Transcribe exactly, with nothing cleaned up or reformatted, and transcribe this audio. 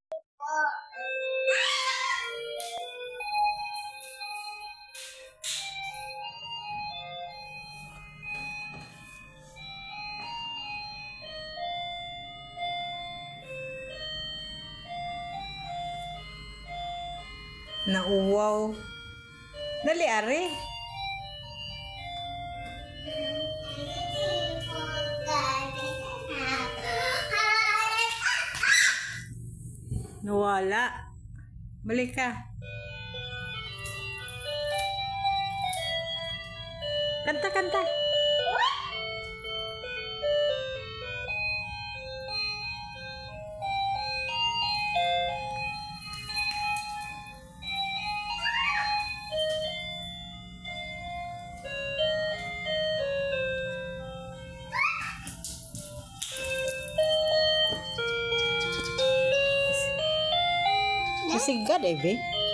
Nauwaw. Dali, ari. Nawala. Balik ka. Kanta, kanta. Sisigad eh, be.